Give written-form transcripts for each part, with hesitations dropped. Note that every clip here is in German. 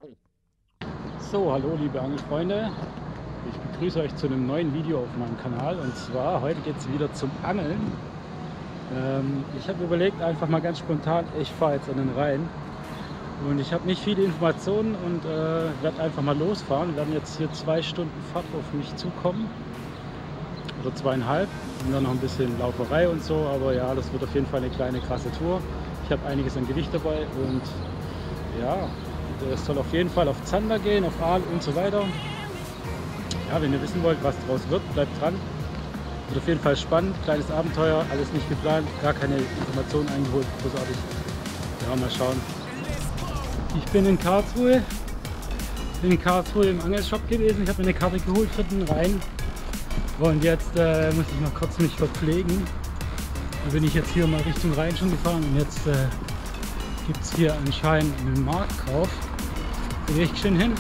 So, hallo liebe Angelfreunde, ich begrüße euch zu einem neuen Video auf meinem Kanal, und zwar heute geht es wieder zum Angeln. Ich habe überlegt, einfach mal ganz spontan, ich fahre jetzt an den Rhein und ich habe nicht viele Informationen und werde einfach mal losfahren. Wir werden jetzt hier 2 Stunden Fahrt auf mich zukommen oder 2,5 und dann noch ein bisschen Lauferei und so, aber ja, das wird auf jeden Fall eine kleine krasse Tour. Ich habe einiges an Gewicht dabei und ja, es soll auf jeden Fall auf Zander gehen, auf Aal und so weiter. Ja, wenn ihr wissen wollt, was draus wird, bleibt dran. Wird auf jeden Fall spannend, kleines Abenteuer, alles nicht geplant, gar keine Informationen eingeholt, großartig. Ja, mal schauen. Ich bin in Karlsruhe, im Angelshop gewesen. Ich habe mir eine Karte geholt für den Rhein. Und jetzt muss ich noch kurz mich verpflegen. Da bin ich jetzt hier mal Richtung Rhein schon gefahren und jetzt gibt es hier anscheinend einen Marktkauf. Da gehe ich schön hin.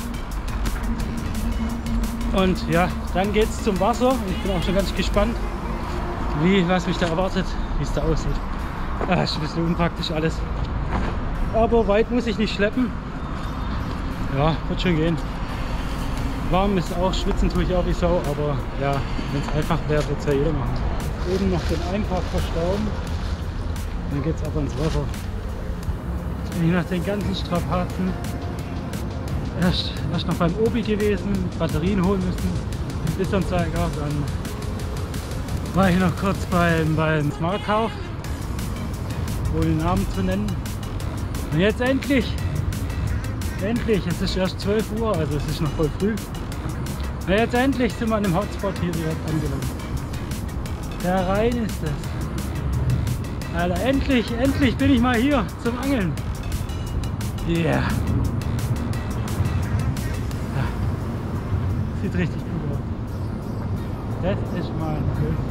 Und ja, dann geht es zum Wasser. Ich bin auch schon ganz gespannt, was mich da erwartet, wie es da aussieht. Ist ein bisschen unpraktisch alles. Aber weit muss ich nicht schleppen. Ja, wird schon gehen. Warm ist auch, schwitzen tue ich auch wie Sau, aber ja, wenn es einfach wäre, wird es ja jeder machen. Eben noch den Einpark verstauben. Dann geht es ab ins Wasser. Jetzt bin ich nach den ganzen Strapazen erst noch beim Obi gewesen, Batterien holen müssen, den Blitzanzeiger, dann war ich noch kurz beim Smartkauf, ohne den Namen zu nennen. Und jetzt endlich, es ist erst 12 Uhr, also es ist noch voll früh. Und jetzt endlich sind wir an dem Hotspot hier direkt angelangt. Der Rhein ist es. Alter, endlich bin ich mal hier zum Angeln. Yeah. Sieht richtig gut aus. Das ist mal ein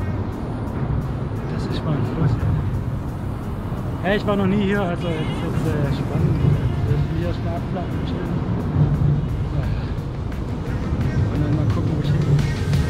Fluss. Ja, ich war noch nie hier, also jetzt ist es spannend. Ich will hier erstmal abplatten, chillen. Und dann mal gucken, wo ich hingehe.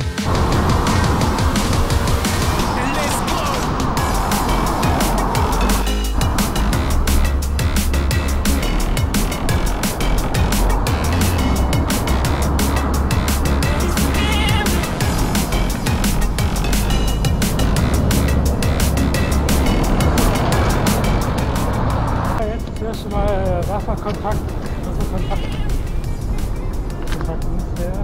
Wasserkontakt muss her.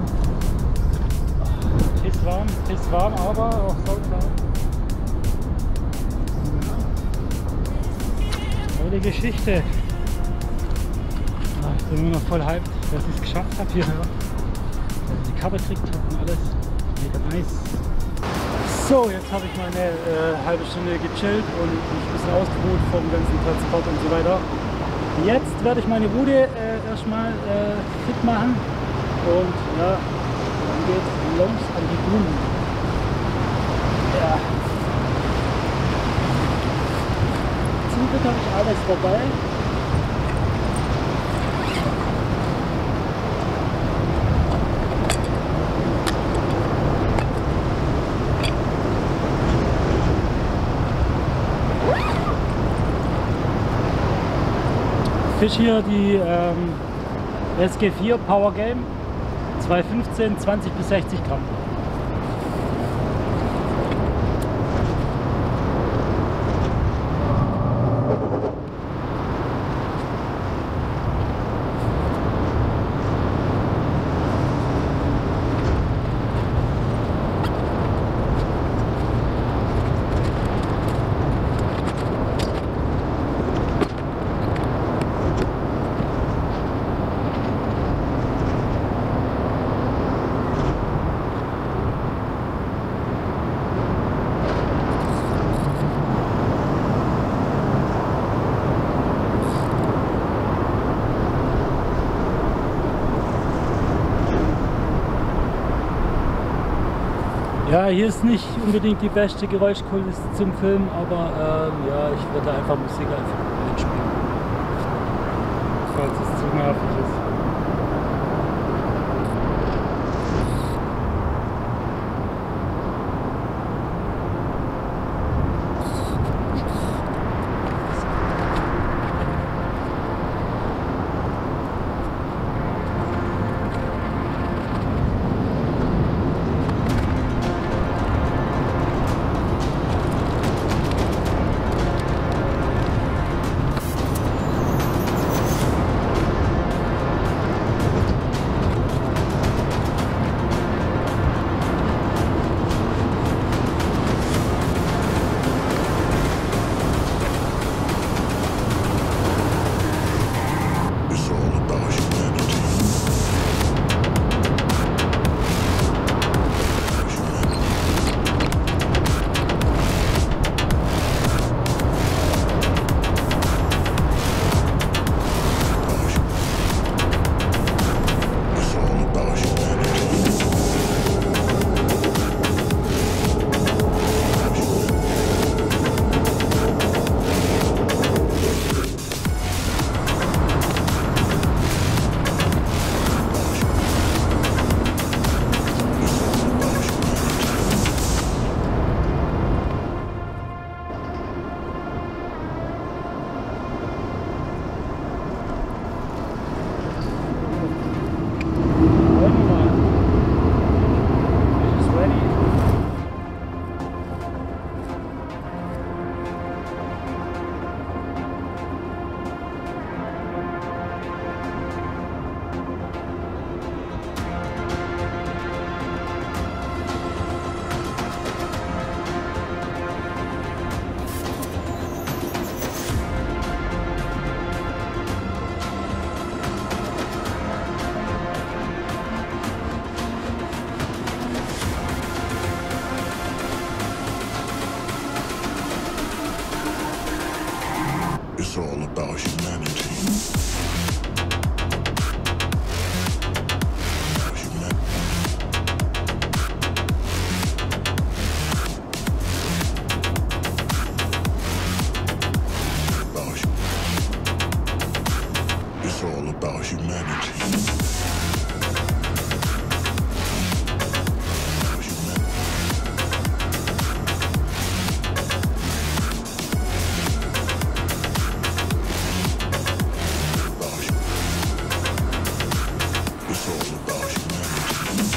Ist warm, aber auch sauklar. Tolle Geschichte. Ich bin immer noch voll hyped, dass ich es geschafft habe hierher. Dass ich die Karte gekriegt habe und alles. Mega nice. So, jetzt habe ich meine halbe Stunde gechillt und mich ein bisschen ausgeruht vom ganzen Transport und so weiter. Jetzt werde ich meine Route erstmal fit machen und ja, dann geht es los an die Blumen. Ja. Zum Glück habe ich alles dabei. Fisch hier die SG4 Power Game 215, 20 bis 60 Gramm. Ja, hier ist nicht unbedingt die beste Geräuschkulisse zum Filmen, aber ja, ich werde einfach Musik einfach einspielen, falls es zu nervig ist. humanity. It's all about humanity.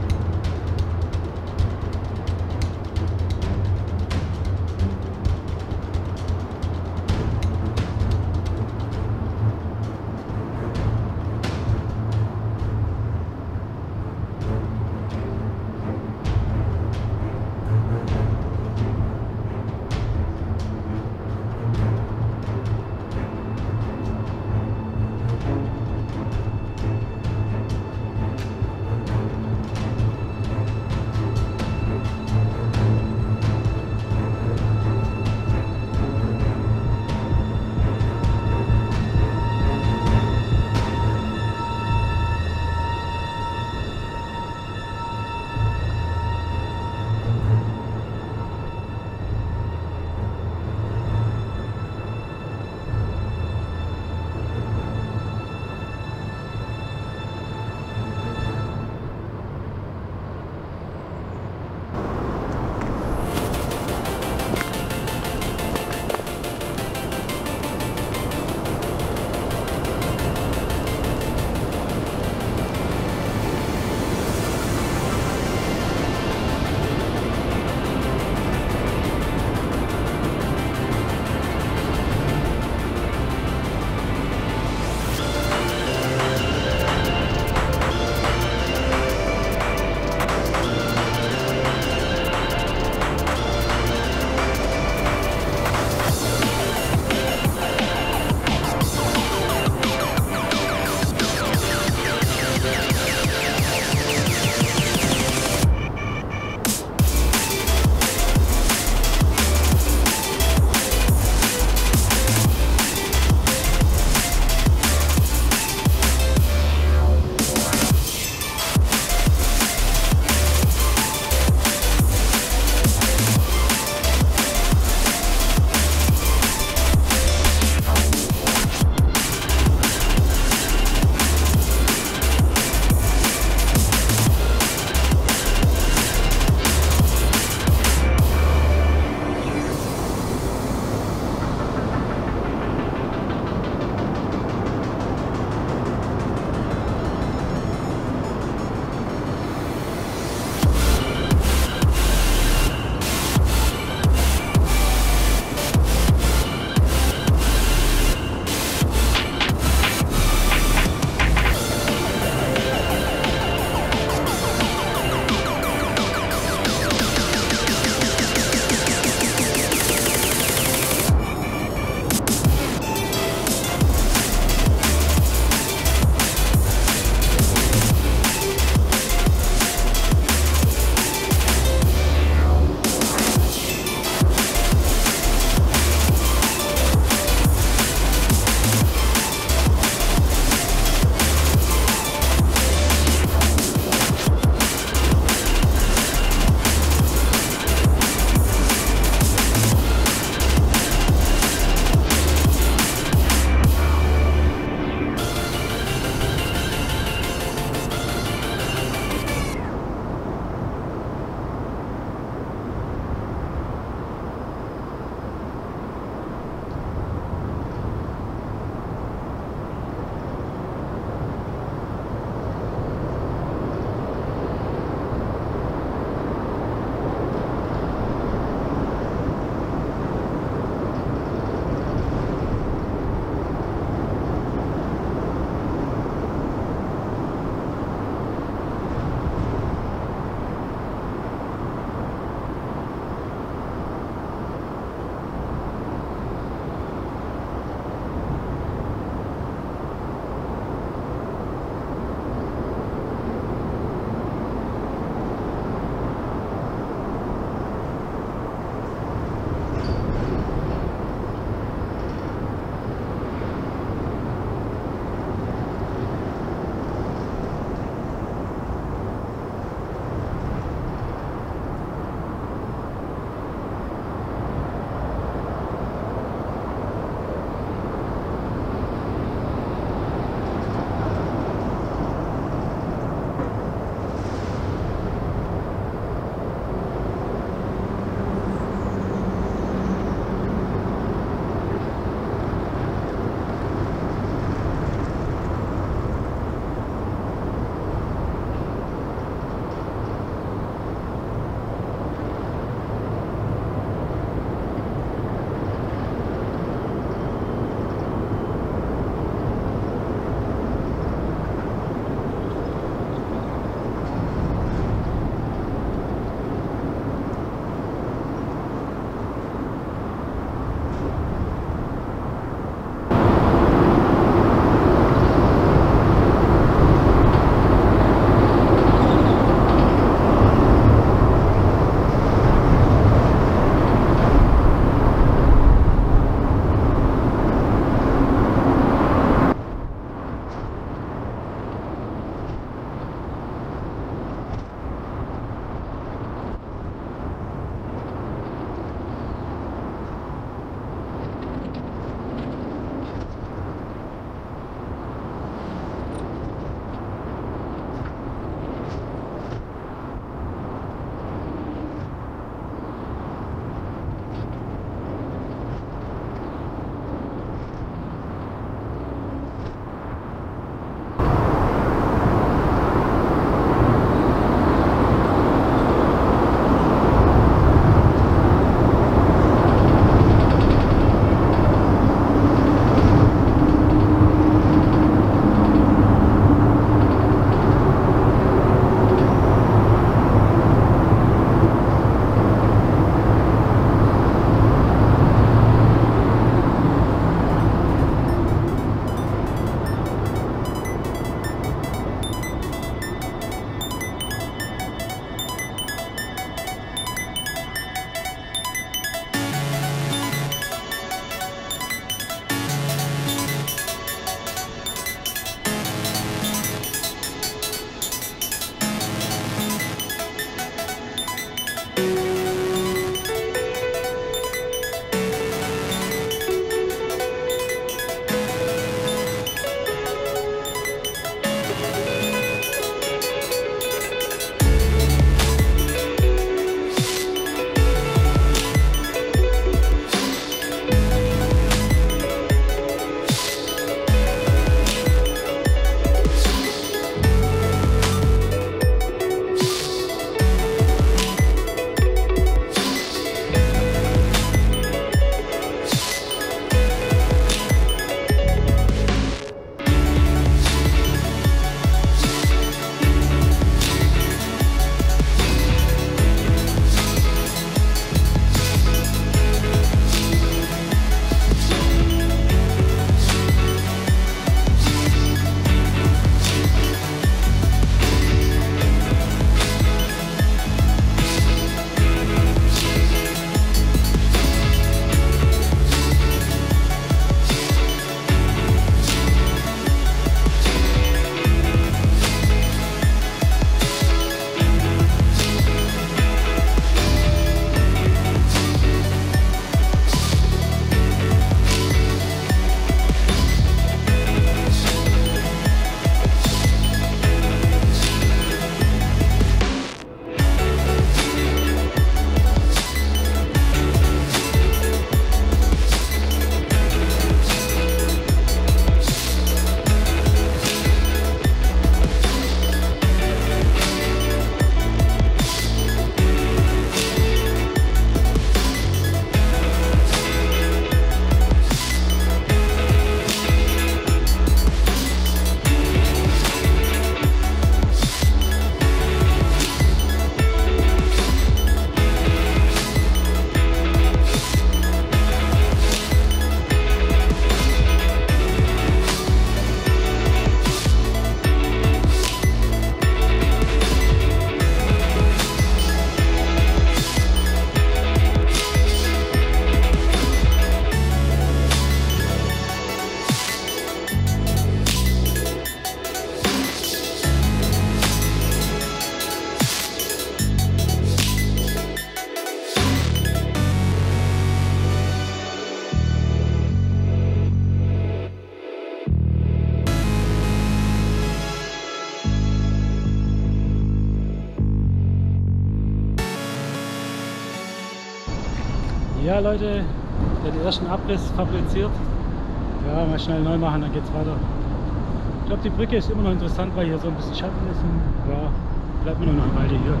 Ja Leute, den ersten Abriss fabriziert. Ja, mal schnell neu machen, dann geht's weiter. Ich glaube, die Brücke ist immer noch interessant, weil hier so ein bisschen Schatten ist. Und ja, bleibt mir noch eine Weile hier.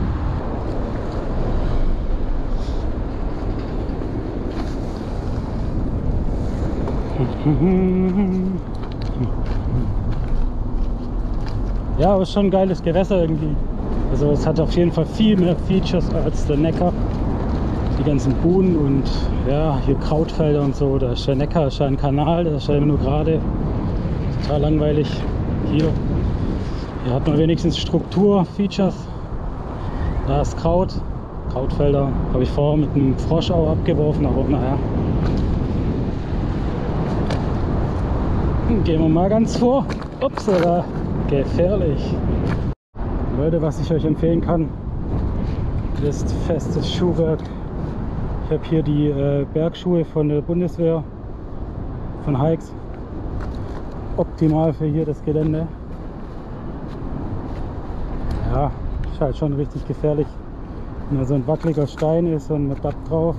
Ja, aber ist schon ein geiles Gewässer irgendwie. Also es hat auf jeden Fall viel mehr Features als der Neckar. Die ganzen Buhnen und ja, hier Krautfelder und so. Da ist der Neckar, ist ein Kanal, der ist ja immer nur gerade. Total langweilig. Hier hat man wenigstens Struktur, Features. Da ist Krautfelder. Habe ich vorher mit einem Frosch auch abgeworfen, aber naja. Gehen wir mal ganz vor. Upsala, gefährlich. Leute, was ich euch empfehlen kann, ist festes Schuhwerk. Ich habe hier die Bergschuhe von der Bundeswehr, von Hikes. Optimal für hier das Gelände. Ja, ist halt schon richtig gefährlich. Wenn da so ein wackeliger Stein ist und mit Dapp drauf.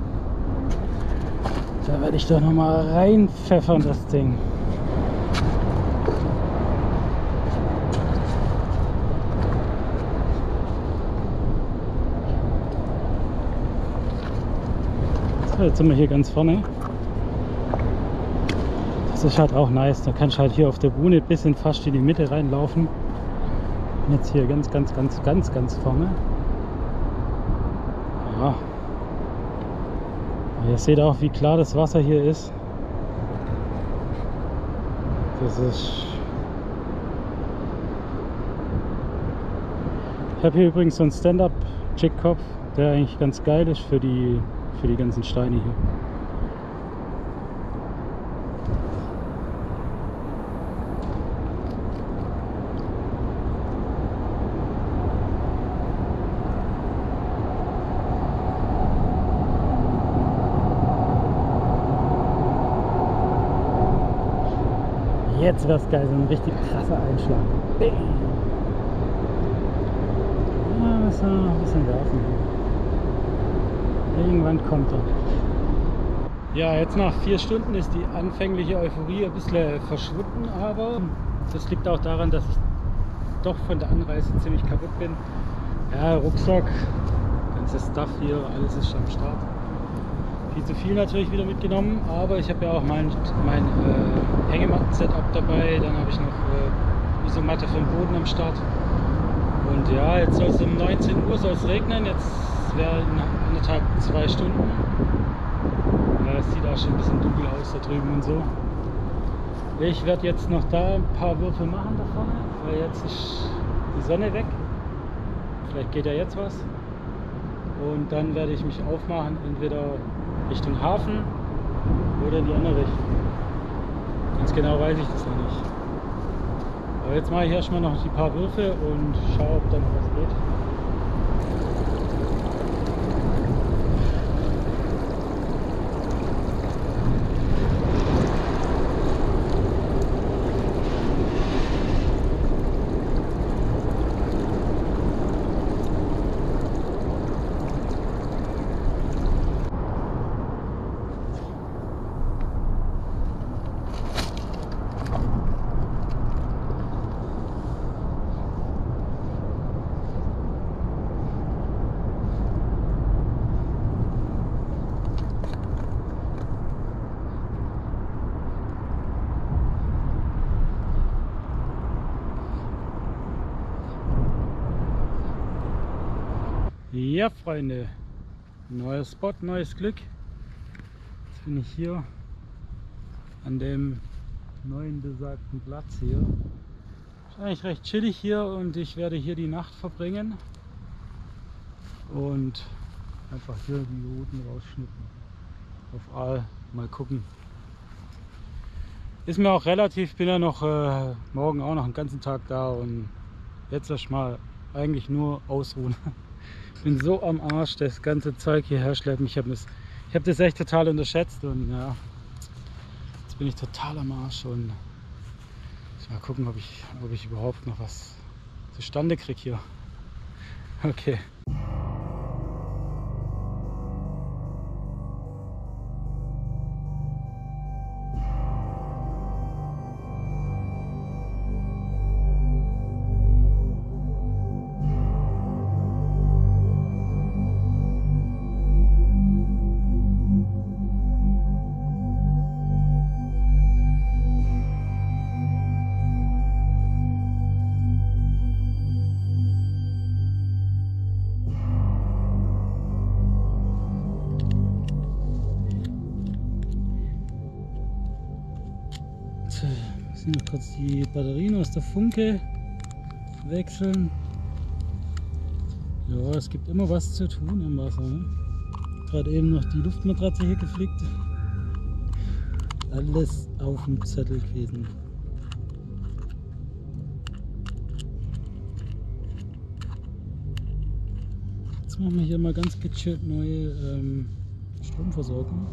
Da werde ich doch noch mal reinpfeffern, das Ding. So, jetzt sind wir hier ganz vorne. Das ist halt auch nice. Da kannst du halt hier auf der Buhne bis in fast in die Mitte reinlaufen. Und jetzt hier ganz vorne. Ja. Ihr seht auch, wie klar das Wasser hier ist. Das ist... Ich habe hier übrigens so einen Stand-Up-Jigkopf, der eigentlich ganz geil ist für die ganzen Steine hier. Jetzt wäre es geil, so ein richtig krasser Einschlag. Ja, müssen wir noch ein bisschen werfen. Irgendwann kommt er. Ja, jetzt nach 4 Stunden ist die anfängliche Euphorie ein bisschen verschwunden, aber das liegt auch daran, dass ich doch von der Anreise ziemlich kaputt bin. Ja, Rucksack, ganzes Stuff hier, alles ist schon am Start. Viel zu viel natürlich wieder mitgenommen, aber ich habe ja auch mein Hängematten-Setup dabei, dann habe ich noch Isomatte für den Boden am Start. Und ja, jetzt soll es um 19 Uhr soll es regnen, jetzt wäre in 2 Stunden. Ja, es sieht auch schon ein bisschen dunkel aus da drüben und so. Ich werde jetzt noch da ein paar Würfe machen da vorne, weil jetzt ist die Sonne weg. Vielleicht geht ja jetzt was. Und dann werde ich mich aufmachen, entweder Richtung Hafen oder in die andere Richtung. Ganz genau weiß ich das noch nicht. Aber jetzt mache ich erstmal noch die paar Würfe und schaue, ob da noch was geht. Ja, Freunde, neuer Spot, neues Glück. Jetzt bin ich hier an dem neuen besagten Platz hier. Ist eigentlich recht chillig hier und ich werde hier die Nacht verbringen und einfach hier die Routen rausschnippen. Auf Aal, mal gucken. Ist mir auch relativ, bin ja noch morgen auch noch einen ganzen Tag da und jetzt erstmal eigentlich nur ausruhen. Ich bin so am Arsch, das ganze Zeug hierher schleppen. Ich hab das echt total unterschätzt und ja, jetzt bin ich total am Arsch und mal gucken, ob ich überhaupt noch was zustande kriege hier. Okay. Jetzt noch kurz die Batterien aus der Funke wechseln. Ja, es gibt immer was zu tun im Wasser. Ne? Gerade eben noch die Luftmatratze hier geflickt. Alles auf dem Zettel gewesen. Jetzt machen wir hier mal ganz gechillt neue Stromversorgung.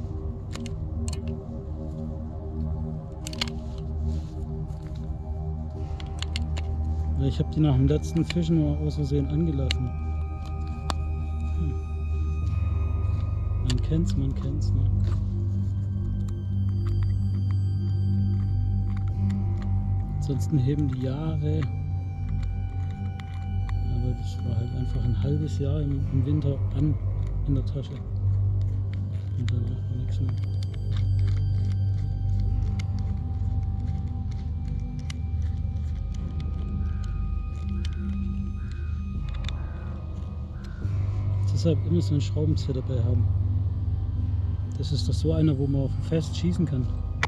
Ich habe die nach dem letzten Fischen nur aus Versehen angelassen. Man kennt's, ne? Ansonsten heben die Jahre. Aber das war halt einfach ein halbes Jahr im Winter an in der Tasche. Und dann auch nichts mehr. Deshalb immer so einen Schraubenzieher dabei haben. Das ist doch so einer, wo man auf dem Fest schießen kann.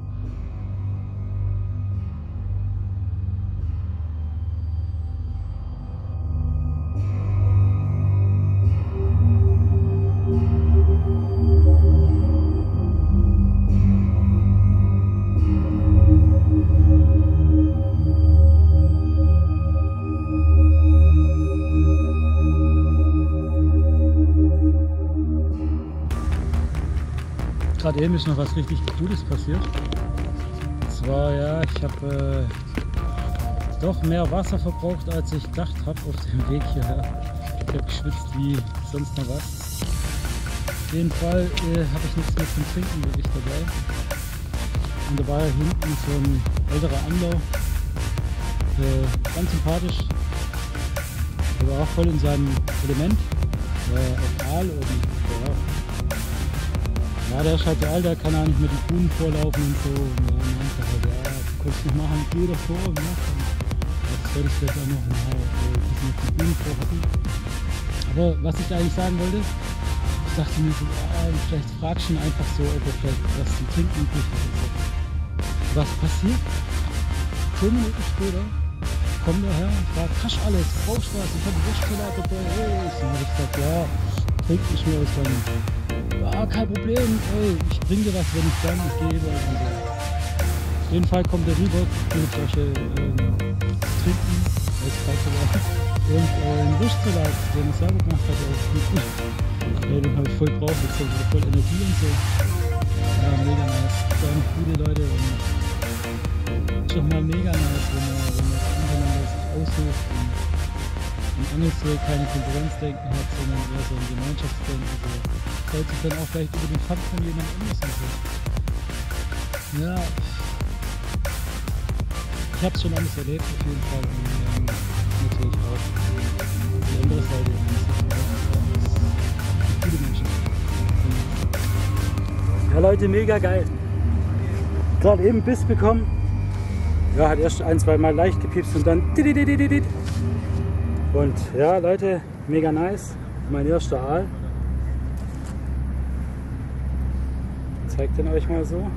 Gerade eben ist noch was richtig Gutes passiert. Und zwar, ja, ich habe doch mehr Wasser verbraucht, als ich gedacht habe auf dem Weg hierher. Ich habe geschwitzt wie sonst noch was. Auf jeden Fall habe ich nichts mehr zum Trinken wirklich dabei. Und da war ja hinten so ein älterer Anlauf. Ganz sympathisch. Er war auch voll in seinem Element. Auf Aal und ja, der ist halt so alt, der kann auch nicht mehr die Kuhn vorlaufen und so. Und ja, meinte halt, ja, du kannst nicht machen, geh davor und mach. Das werde ich vielleicht auch noch ein bisschen mit den Kuhn vorhatten. Aber was ich eigentlich sagen wollte, ich dachte mir so, vielleicht fragst du ihn einfach so, ob er vielleicht was zum Trinken übrig hat. Was passiert? 10 Minuten später kommt er her und fragt, hast alles, brauchst du was, ich habe Wurstsalat dabei, hey. Und dann habe ich gesagt, ja, trink ich mir aus deinem. Ja, kein Problem, ey, ich bring dir was, wenn ich dann gebe. Und so. Auf jeden Fall kommt der rüber, eine Flasche trinken, und einen Wurstsalat, den ich selber gemacht habe, ja, den habe ich voll drauf, jetzt habe ich voll Energie und so. Ja, mega nice. Da sind gute Leute und ist doch mal mega nice, wenn man untereinander sich aushilft und Angelsweg keine Konkurrenzdenken hat, sondern eher so ein Gemeinschaftsdenken. Freut sich dann auch vielleicht über den Fang von jemand anderes und so. Ja, ich habe es schon alles erlebt auf jeden Fall und natürlich auch die andere Seite. Gute Menschen. Ja Leute, mega geil. Gerade eben Biss bekommen. Ja, hat erst 1-2 Mal leicht gepiepst und dann. Und ja Leute, mega nice. Mein erster Aal. Ich zeig den euch mal so.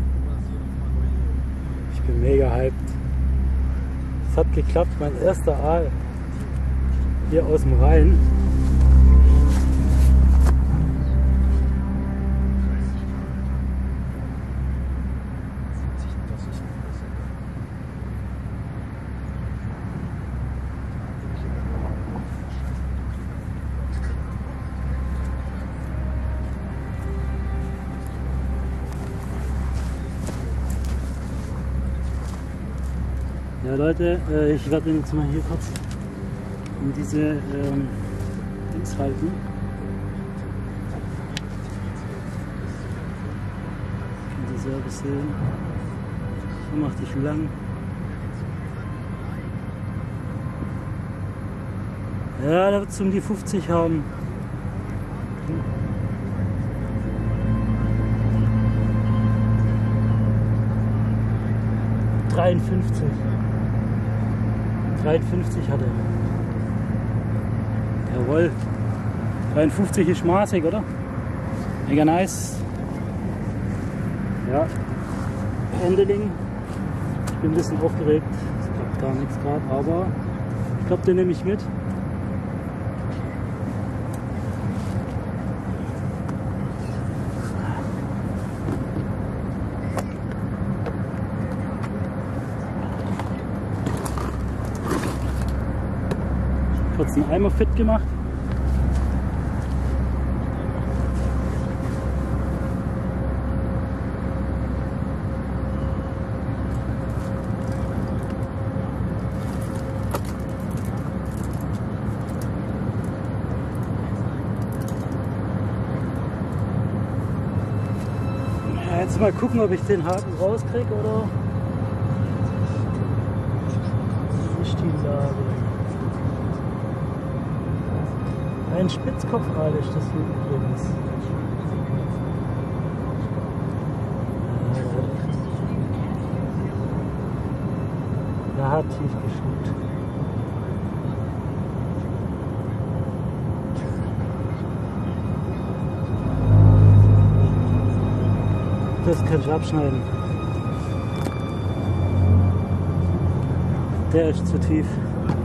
Ich bin mega hyped. Es hat geklappt, mein erster Aal hier aus dem Rhein. Ja Leute, ich werde jetzt mal hier kurz in diese Dings halten. Könnt ihr selber sehen. So macht dich lang. Ja, da wird es um die 50 haben. $53 hat er. Jawohl. 53 ist maßig, oder? Mega nice. Ja. Endeling. Ich bin ein bisschen aufgeregt. Es klappt gar nichts gerade, aber ich glaube, den nehme ich mit. Kurz einen Eimer fit gemacht. Ja, jetzt mal gucken, ob ich den Haken rauskriege oder nicht die Lage. Ein Spitzkopfaal ist das hier übrigens. Der hat tief geschnitten. Das kann ich abschneiden. Der ist zu tief.